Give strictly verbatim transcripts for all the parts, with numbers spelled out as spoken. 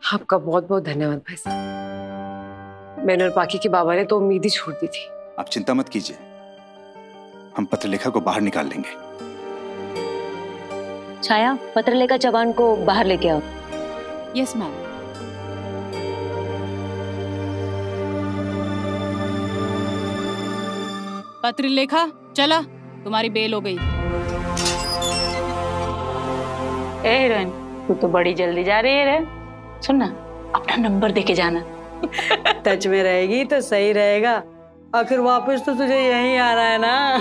आपका बहुत बहुत धन्यवाद भाई साहब। मैंने और बाकी के बाबा ने तो उम्मीद ही छोड़ दी थी। आप चिंता मत कीजिए, हम पत्रलेखा को बाहर निकाल लेंगे। छाया, पत्रलेखा चौहान को बाहर लेके आओ। Yes ma'am. पत्रलेखा चला, तुम्हारी बेल हो गई। ए हीरोइन, तू तो बड़ी जल्दी जा रही है रे। सुन ना, अपना नंबर देके जाना। टच में रहेगी तो सही रहेगा, आखिर वापस तो तुझे यहीं आ रहा है ना।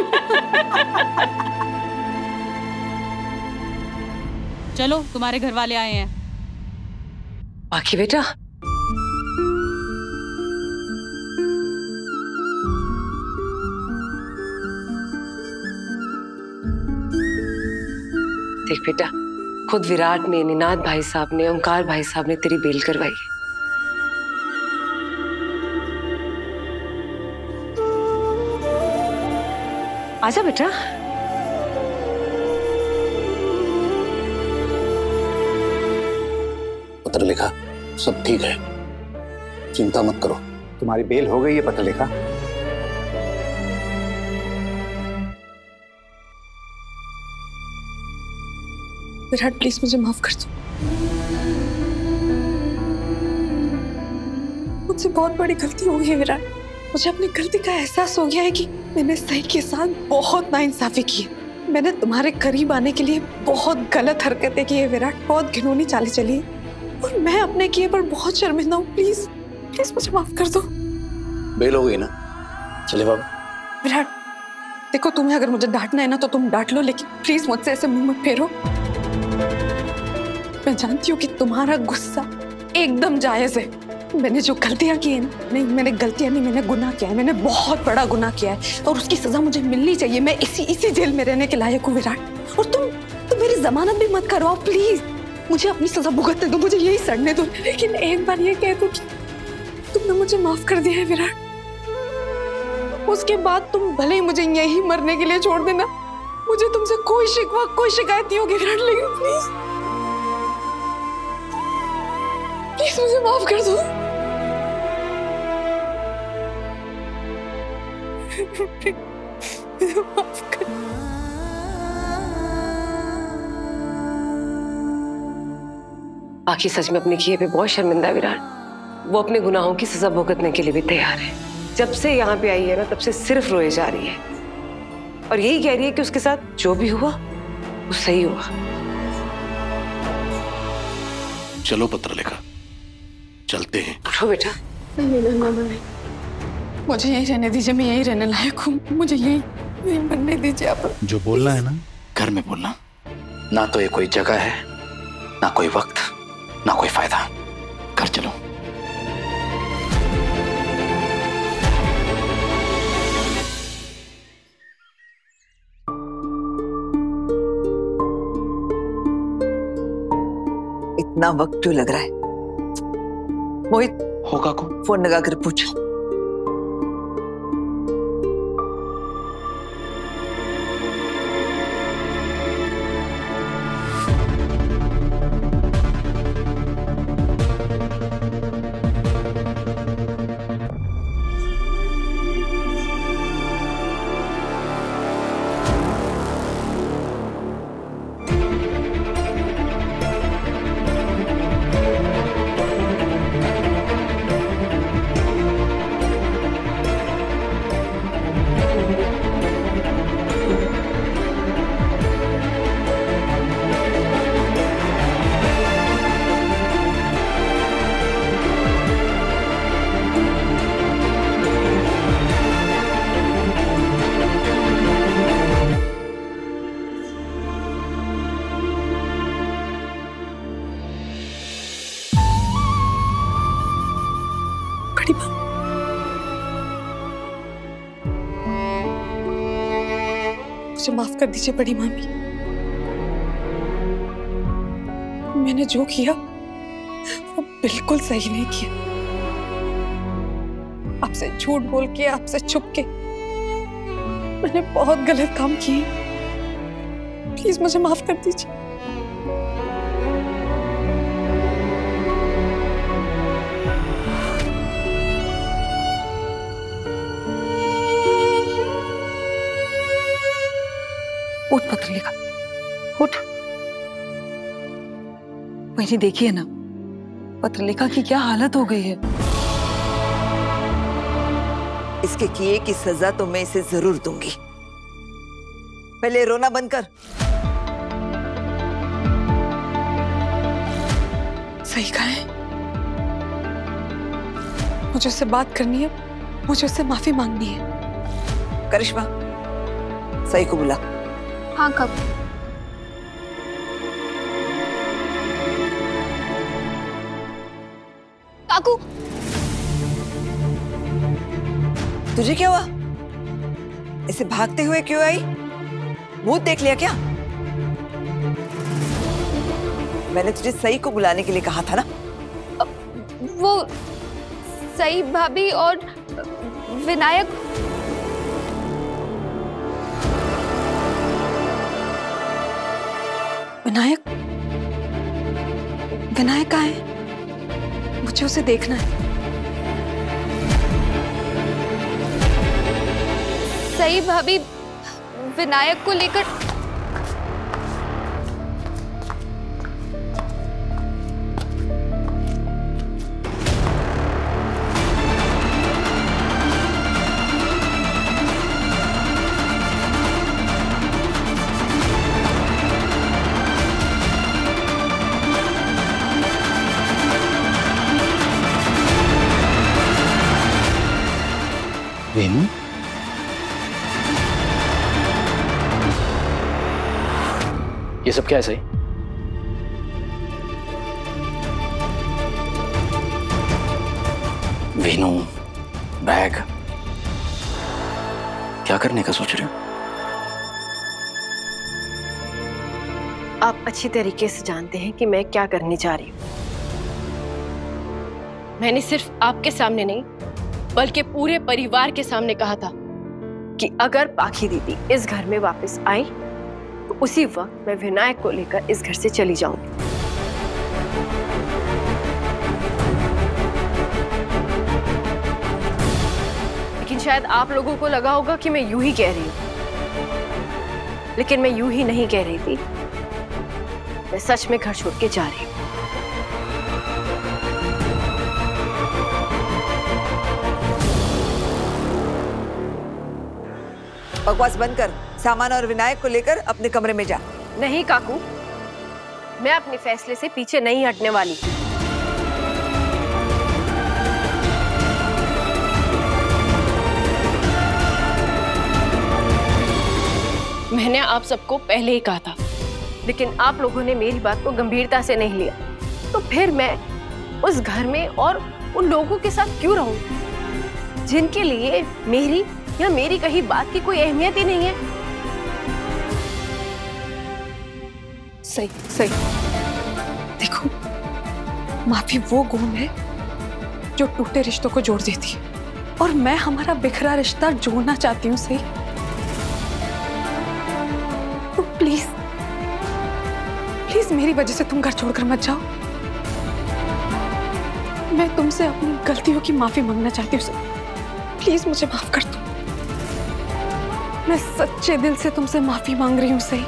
चलो, तुम्हारे घर वाले आए हैं। बाकी बेटा, देख बेटा, खुद विराट ने, निनाद भाई साहब ने, ओंकार भाई साहब ने तेरी बेल करवाई है। आजा बेटा। पत्रलेखा, सब ठीक है, चिंता मत करो। तुम्हारी बेल हो गई है पत्रलेखा। विराट प्लीज मुझे माफ कर दो, मुझसे बहुत बड़ी गलती हो गई है विराट। मुझे अपनी गलती का एहसास हो गया है कि मैंने सही के साथ बहुत नाइंसाफी की है। मैंने तुम्हारे करीब आने के लिए बहुत गलत हरकतें की है विराट, बहुत घिनौनी चालें चली है और मैं अपने किए पर बहुत शर्मिंदा हूँ। प्लीज प्लीज मुझे माफ कर दो। बेल हो गई ना, चले बाबा। विराट देखो, तुम्हें अगर मुझे डांटना है ना तो तुम डांट लो, लेकिन प्लीज मुझसे ऐसे मुंह मत फेरो। मैं जानती हूँ कि तुम्हारा गुस्सा एकदम जायज है। मैंने जो गलतियां की है ना, नहीं मैंने गलतियां नहीं, मैंने गुनाह किया है, मैंने बहुत बड़ा गुनाह किया है और उसकी सजा मुझे मिलनी चाहिए। मैं इसी इसी जेल में रहने के लायक हूँ विराट। और तुम तुम मेरी जमानत भी मत करवाओ प्लीज, मुझे अपनी सजा भुगतने दो, मुझे यही सड़ने दो। लेकिन एक बार ये कह दो कि तुमने मुझे माफ कर दिया है विराट, उसके बाद तुम भले ही मुझे यही मरने के लिए छोड़ देना, मुझे तुमसे कोई शिकवा कोई शिकायत नहीं होगी विराट। लेकिन प्लीज प्लीज मुझे माफ कर दो। माफ कर। बाकी सच में अपने किए पे बहुत शर्मिंदा है विराट। वो अपने गुनाहों की सजा भुगतने के लिए भी तैयार है। जब से यहाँ पे आई है ना, तब से सिर्फ रोए जा रही है और यही कह रही है कि उसके साथ जो भी हुआ वो सही हुआ। चलो पत्रलेखा, चलते हैं। उठो बेटा। नहीं नहीं नहीं नहीं, मुझे यहीं रहने दीजिए, मैं यहीं रहने लायक हूँ, मुझे यहीं यहीं मरने दीजिए आप। जो बोलना है ना घर में बोलना, ना तो ये कोई जगह है, ना कोई वक्त, ना कोई फायदा। घर चलो। इतना वक्त क्यों लग रहा है? मोहित होगा को फोन लगा कर पूछो। बड़ी माँ, मुझे माफ कर दीजिए बड़ी मामी। मैंने जो किया वो बिल्कुल सही नहीं किया। आपसे झूठ बोल के, आपसे छुप के मैंने बहुत गलत काम किए। प्लीज मुझे माफ कर दीजिए। उठ पत्रलेखा, उठ। वही देखिए ना पत्रलेखा की क्या हालत हो गई है। इसके किए की सजा तो मैं इसे जरूर दूंगी। पहले रोना बंद कर। सही कहा है, मुझे उससे बात करनी है, मुझे उससे माफी मांगनी है। करिश्मा, सही को बुला। हाँ कब? काकू, तुझे क्या हुआ? ऐसे भागते हुए क्यों आई? भूत देख लिया क्या? मैंने तुझे सही को बुलाने के लिए कहा था ना। वो सही भाभी और विनायक। विनायक? विनायक कहाँ है? मुझे उसे देखना है। सही भाभी विनायक को लेकर वेनू, ये सब क्या है सही? वेनू, बैग, क्या करने का सोच रहे हो? आप अच्छी तरीके से जानते हैं कि मैं क्या करने जा रही हूँ। मैंने सिर्फ आपके सामने नहीं बल्कि पूरे परिवार के सामने कहा था कि अगर पाखी दीदी इस घर में वापस आई तो उसी वक्त मैं विनायक को लेकर इस घर से चली जाऊंगी। लेकिन शायद आप लोगों को लगा होगा कि मैं यूं ही कह रही हूं, लेकिन मैं यूं ही नहीं कह रही थी। मैं सच में घर छोड़ के जा रही हूं। बकवास बंद कर। सामान और विनायक को लेकर अपने कमरे में जा। नहीं काकू, मैं अपने फैसले से पीछे नहीं हटने वाली। मैंने आप सबको पहले ही कहा था, लेकिन आप लोगों ने मेरी बात को गंभीरता से नहीं लिया। तो फिर मैं उस घर में और उन लोगों के साथ क्यों रहूं जिनके लिए मेरी या मेरी कही बात की कोई अहमियत ही नहीं है। सही सही देखो, माफी वो गुण है जो टूटे रिश्तों को जोड़ देती है, और मैं हमारा बिखरा रिश्ता जोड़ना चाहती हूँ। सही, तो प्लीज प्लीज मेरी वजह से तुम घर छोड़कर मत जाओ। मैं तुमसे अपनी गलतियों की माफी मांगना चाहती हूँ। प्लीज मुझे माफ कर दो। मैं सच्चे दिल से तुमसे माफी मांग रही हूँ। सही,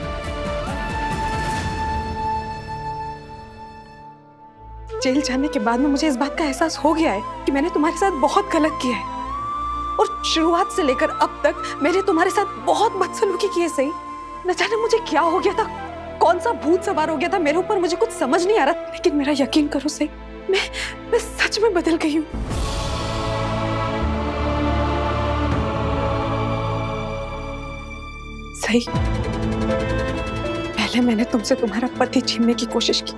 जेल जाने के बाद में मुझे इस बात का एहसास हो गया है कि मैंने तुम्हारे साथ बहुत गलत किया है, और शुरुआत से लेकर अब तक मैंने तुम्हारे साथ बहुत बदसलूकी की है। सही, न जाने मुझे क्या हो गया था, कौन सा भूत सवार हो गया था मेरे ऊपर, मुझे कुछ समझ नहीं आ रहा। लेकिन मेरा यकीन करो सही, मैं मैं सच में बदल गई हूँ। सही, पहले मैंने तुमसे तुम्हारा पति छीनने की कोशिश की,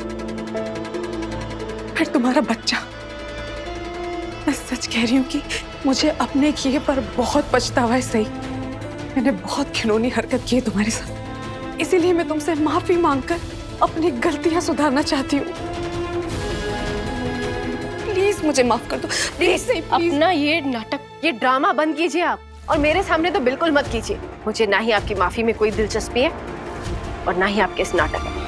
फिर तुम्हारा बच्चा। मैं सच कह रही हूँ कि मुझे अपने किए पर बहुत पछतावा है। सही, मैंने बहुत घिनौनी हरकत की है तुम्हारे साथ, इसीलिए मैं तुमसे माफी मांगकर अपनी गलतियां सुधारना चाहती हूँ। प्लीज मुझे माफ कर दो। प्लीज सही, प्लीज। अपना ये नाटक, ये ड्रामा बंद कीजिए आप, और मेरे सामने तो बिल्कुल मत कीजिए। मुझे ना ही आपकी माफी में कोई दिलचस्पी है और ना ही आपके इस नाटक में।